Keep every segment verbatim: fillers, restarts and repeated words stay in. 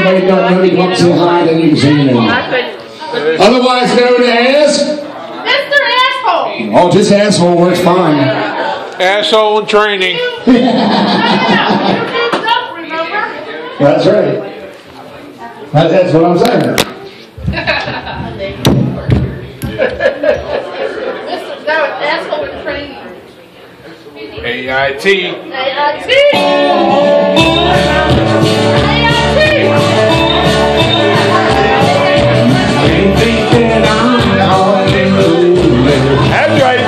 anybody got money wants to say hi, then you can say your name. Otherwise known as Mister Asshole. Oh, just asshole works fine. Asshole in training. That's right. That, that's what I'm saying. No, asshole in training. A I T. A I T. A I T. That's right.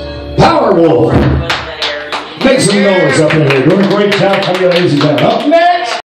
Powerwolf. Make some noise up in here. Doing a great job. Come here, ladies and gentlemen. Up next.